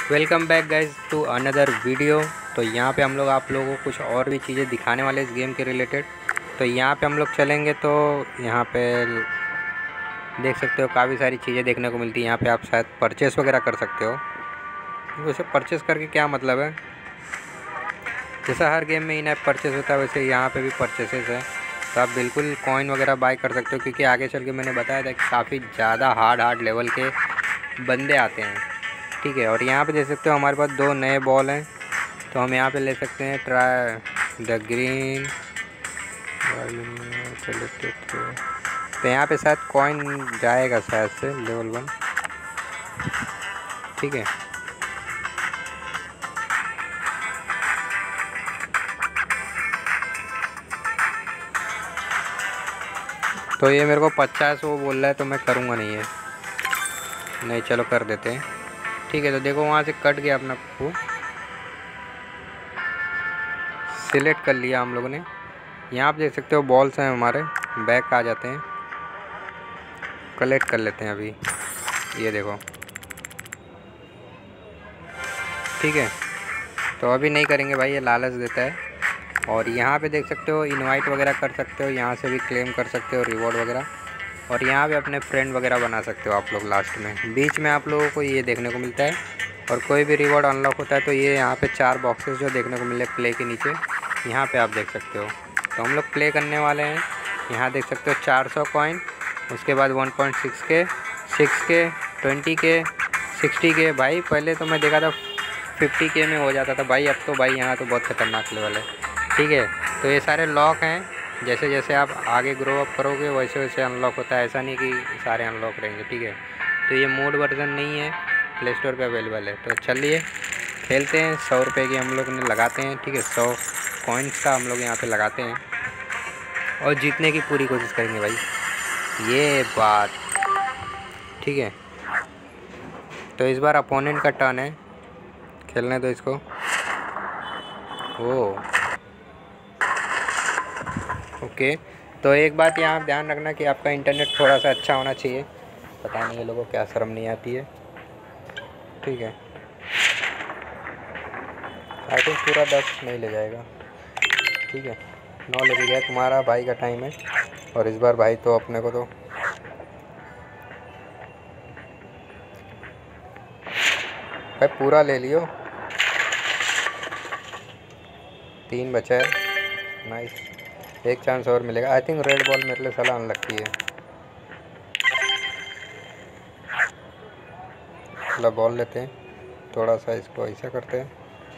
Welcome back guys to another video. तो यहाँ पे हम लोग आप लोगों को कुछ और भी चीज़ें दिखाने वाले इस गेम के रिलेटेड। तो यहाँ पे हम लोग चलेंगे तो यहाँ पे देख सकते हो काफ़ी सारी चीज़ें देखने को मिलती है। यहाँ पे आप शायद परचेस वगैरह कर सकते हो। वैसे परचेस करके क्या मतलब है, जैसा हर गेम में इन ऐप परचेस होता है वैसे यहाँ पे भी परचेसेस है। तो आप बिल्कुल कॉइन वगैरह बाय कर सकते हो, क्योंकि आगे चल के मैंने बताया था कि काफ़ी ज़्यादा हार्ड लेवल के बंदे आते हैं। ठीक है, और यहाँ पे देख सकते हो हमारे पास 2 नए बॉल हैं। तो हम यहाँ पे ले सकते हैं ट्राई द ग्रीन। तो यहाँ पे शायद कॉइन जाएगा शायद से लेवल 1। ठीक है, तो ये मेरे को 50 वो बोल रहा है, तो मैं करूँगा नहीं है। नहीं, चलो कर देते हैं। ठीक है, तो देखो वहाँ से कट गया अपना वो, सिलेक्ट कर लिया हम लोगों ने। यहाँ आप देख सकते हो बॉल्स हैं हमारे, बैक आ जाते हैं, कलेक्ट कर लेते हैं अभी। ये देखो, ठीक है। तो अभी नहीं करेंगे भाई, ये लालच देता है। और यहाँ पे देख सकते हो इनवाइट वगैरह कर सकते हो, यहाँ से भी क्लेम कर सकते हो रिवॉर्ड वगैरह। और यहाँ पे अपने फ्रेंड वगैरह बना सकते हो आप लोग। लास्ट में बीच में आप लोगों को ये देखने को मिलता है, और कोई भी रिवॉर्ड अनलॉक होता है तो ये यहाँ पे 4 बॉक्सेस जो देखने को मिले प्ले के नीचे, यहाँ पे आप देख सकते हो। तो हम लोग प्ले करने वाले हैं। यहाँ देख सकते हो 400 कॉइन, उसके बाद 1.6 के, 6 के, 20 के, 60 के। भाई पहले तो मैं देखा था 50 के में हो जाता था भाई, अब तो भाई यहाँ तो बहुत ख़तरनाक लेवल है। ठीक है, तो ये सारे लॉक हैं। जैसे जैसे आप आगे ग्रो अप करोगे वैसे वैसे अनलॉक होता है, ऐसा नहीं कि सारे अनलॉक रहेंगे। ठीक है, तो ये मोड वर्जन नहीं है, प्ले स्टोर पे अवेलेबल है। तो चलिए खेलते हैं। 100 रुपये की हम लोग ने लगाते हैं। ठीक है, 100 कॉइन्स का हम लोग यहाँ पे लगाते हैं और जीतने की पूरी कोशिश करेंगे भाई, ये बात। ठीक है, तो इस बार अपोनेंट का टर्न है, खेलने दो इसको। ओ ओके, तो एक बात यहाँ ध्यान रखना कि आपका इंटरनेट थोड़ा सा अच्छा होना चाहिए। पता नहीं ये लोगों को क्या शर्म नहीं आती है। ठीक है, आई थिंक पूरा 10 नहीं ले जाएगा। ठीक है, 9 ले गया। तुम्हारा भाई का टाइम है, और इस बार भाई तो अपने को तो भाई पूरा ले लियो। 3 बचा है, नाइस। एक चांस और मिलेगा। आई थिंक रेड बॉल मेरे लिए साला अनलक्की है। चलो बॉल लेते हैं, थोड़ा सा इसको ऐसा करते हैं।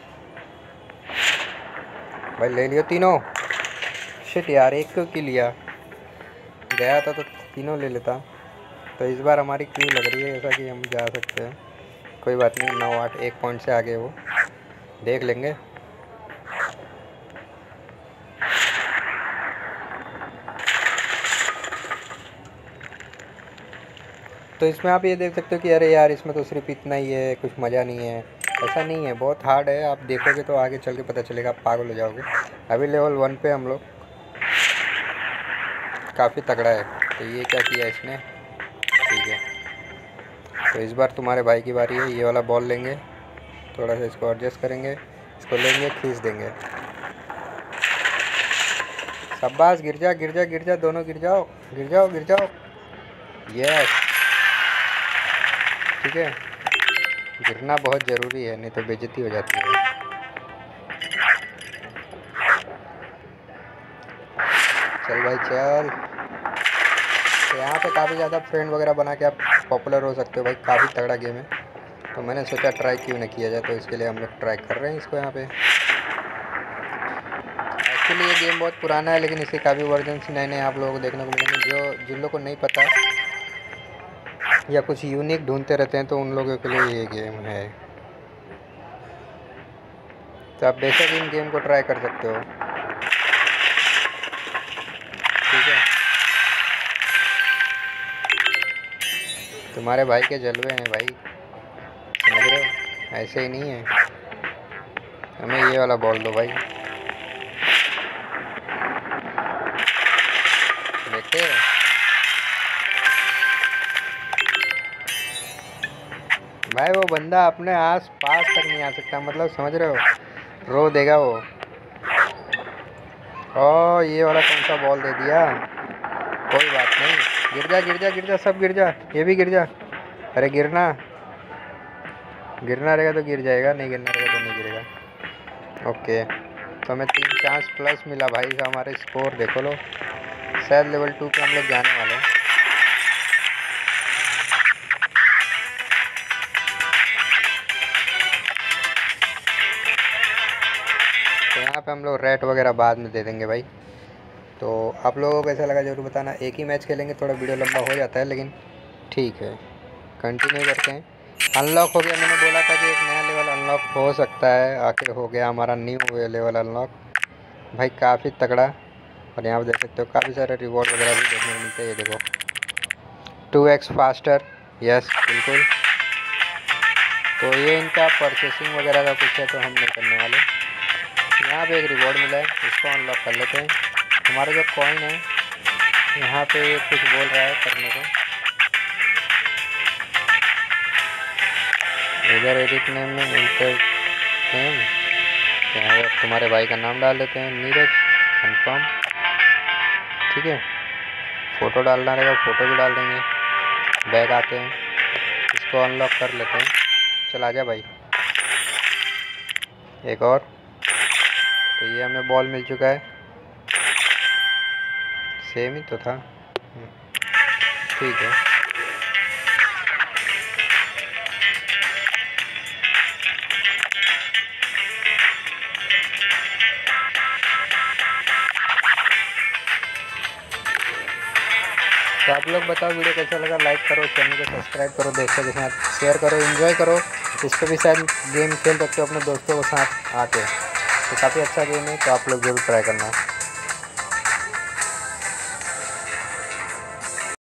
भाई ले लियो तीनों। शिट यार, एक क्यों की लिया, गया था तो तीनों ले लेता। तो इस बार हमारी क्यू लग रही है ऐसा कि हम जा सकते हैं। कोई बात नहीं, 9-8 1 पॉइंट से आगे वो देख लेंगे। तो इसमें आप ये देख सकते हो कि अरे यार इसमें तो सिर्फ इतना ही है, कुछ मज़ा नहीं है। ऐसा नहीं है, बहुत हार्ड है। आप देखोगे तो आगे चल के पता चलेगा, आप पागल हो जाओगे। अभी लेवल 1 पे हम लोग, काफ़ी तगड़ा है। तो ये क्या किया इसने, ठीक है। तो इस बार तुम्हारे भाई की बारी है। ये वाला बॉल लेंगे, थोड़ा सा इसको एडजस्ट करेंगे, इसको लेंगे, खींच देंगे। शाबाश, गिर जा गिर जा गिर जा, दोनों गिर जाओ गिर जाओ गिर जाओ। यस, ठीक है। गिरना बहुत ज़रूरी है, नहीं तो बेइज्जती हो जाती है। चल भाई चल। तो यहाँ पे काफ़ी ज़्यादा फ्रेंड वगैरह बना के आप पॉपुलर हो सकते हो भाई, काफ़ी तगड़ा गेम है। तो मैंने सोचा ट्राई क्यों ना किया जाए, तो इसके लिए हम लोग ट्राई कर रहे हैं इसको यहाँ पे। एक्चुअली ये गेम बहुत पुराना है, लेकिन इसके काफ़ी वर्जन नए नए आप लोगों को देखने को मिलेंगे। जो जिन लोगों को नहीं पता या कुछ यूनिक ढूंढते रहते हैं, तो उन लोगों के लिए ये गेम है। तो आप बेशक इन गेम को ट्राई कर सकते हो। ठीक है, तुम्हारे भाई के जलवे हैं भाई, समझ रहे हो, ऐसे ही नहीं है। हमें ये वाला बॉल दो भाई, देखे भाई वो बंदा अपने आस पास तक नहीं आ सकता, मतलब समझ रहे हो, रो देगा वो। ओ ये वाला कौन सा बॉल दे दिया, कोई बात नहीं। गिर जा गिर जा गिर जा, सब गिर जा, ये भी गिर जा। अरे गिरना, गिरना रहेगा तो गिर जाएगा, नहीं गिरना रहेगा तो नहीं गिरेगा। ओके, तो हमें 3 चांस प्लस मिला भाई। हमारे स्कोर देखो लो, शायद लेवल 2 पे हम लोग जाने वाले हैं। तो यहाँ पे हम लोग रेट वगैरह बाद में दे देंगे भाई। तो आप लोगों को कैसा लगा जरूर बताना। एक ही मैच खेलेंगे, थोड़ा वीडियो लंबा हो जाता है, लेकिन ठीक है कंटिन्यू करते हैं। अनलॉक हो गया, मैंने बोला था कि एक नया लेवल अनलॉक हो सकता है, आखिर हो गया हमारा न्यू लेवल अनलॉक भाई, काफ़ी तगड़ा। और यहाँ पर देख सकते हो काफ़ी सारे रिवॉर्ड वगैरह भी देखने को मिलते हैं। ये देखो 2x फास्टर, यस बिल्कुल। तो ये इनका परचेसिंग वगैरह का कुछ है, तो हम नहीं करने वाले। यहाँ पे एक रिवॉर्ड मिला है, इसको अनलॉक कर लेते हैं। हमारा जो कॉइन है यहाँ पे कुछ बोल रहा है करने को, इधर एडिट नेम में इंटर नेम, यहाँ पे तुम्हारे भाई का नाम डाल देते हैं, नीरज, कंफर्म। ठीक है, फ़ोटो डालना रहेगा, फ़ोटो भी डाल देंगे। बैग आते हैं, इसको अनलॉक कर लेते हैं। चल आजा भाई, एक और। तो ये हमें बॉल मिल चुका है, सेम ही तो था, ठीक है। तो आप लोग बताओ वीडियो कैसा लगा, लाइक करो, चैनल को सब्सक्राइब करो, दोस्तों के साथ शेयर करो, एंजॉय करो। इस पर भी शायद गेम खेल सकते हो अपने दोस्तों के साथ आके, तो काफ़ी अच्छा गेम है, तो आप लोग जरूर ट्राई करना।